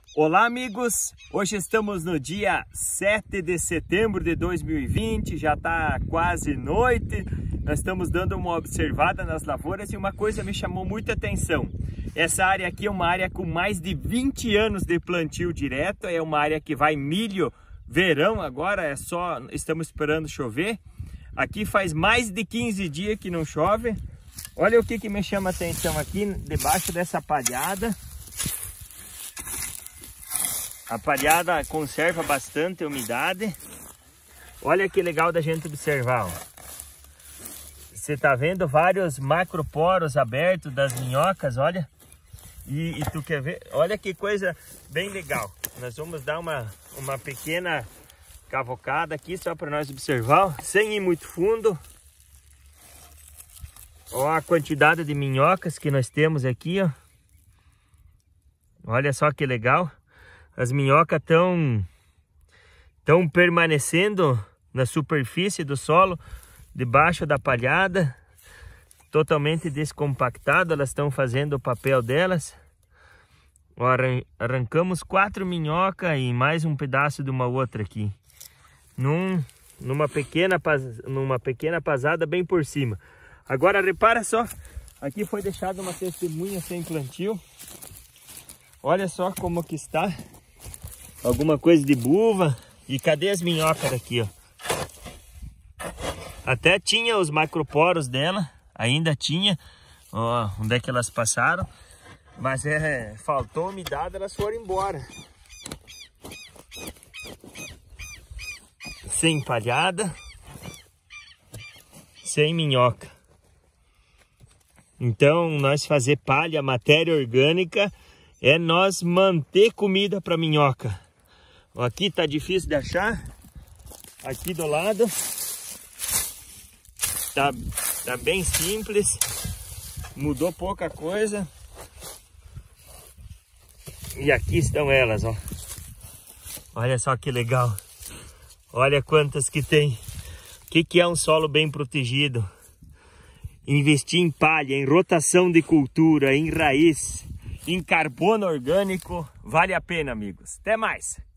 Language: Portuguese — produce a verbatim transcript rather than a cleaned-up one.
Olá amigos, hoje estamos no dia sete de setembro de dois mil e vinte, já está quase noite, nós estamos dando uma observada nas lavouras e uma coisa me chamou muita atenção. Essa área aqui é uma área com mais de vinte anos de plantio direto, é uma área que vai milho, verão agora, é só, estamos esperando chover. Aqui faz mais de quinze dias que não chove. Olha o que, que me chama a atenção aqui, debaixo dessa palhada. A palhada conserva bastante a umidade. Olha que legal da gente observar, ó. Você tá vendo vários macroporos abertos das minhocas, olha. E, e tu quer ver? Olha que coisa bem legal. Nós vamos dar uma, uma pequena cavocada aqui só para nós observar, ó, sem ir muito fundo. Olha a quantidade de minhocas que nós temos aqui, ó. Olha só que legal. As minhocas estão estão permanecendo na superfície do solo, debaixo da palhada, totalmente descompactadas. Elas estão fazendo o papel delas. Arran arrancamos quatro minhocas e mais um pedaço de uma outra aqui, num, numa, pequena, numa pequena pasada bem por cima. Agora repara só, aqui foi deixada uma testemunha sem plantio. Olha só como que está. Alguma coisa de buva. E cadê as minhocas aqui, ó? Até tinha os macroporos dela, ainda tinha. Ó, onde é que elas passaram? Mas é, faltou umidade, elas foram embora. Sem palhada, sem minhoca. Então, nós fazer palha, matéria orgânica, é nós manter comida para minhoca. Aqui tá difícil de achar. Aqui do lado tá, tá bem simples. Mudou pouca coisa. E aqui estão elas, ó. Olha só que legal. Olha quantas que tem. O que, que é um solo bem protegido? Investir em palha, em rotação de cultura, em raiz, em carbono orgânico, vale a pena, amigos. Até mais!